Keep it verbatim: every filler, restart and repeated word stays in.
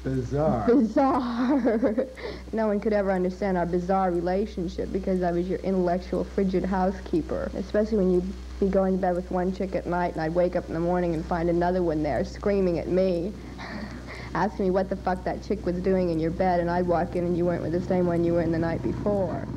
Bizarre. Bizarre. No one could ever understand our bizarre relationship because I was your intellectual, frigid housekeeper. Especially when you'd be going to bed with one chick at night and I'd wake up in the morning and find another one there screaming at me, asking me what the fuck that chick was doing in your bed, and I'd walk in and you weren't with the same one you were in the night before.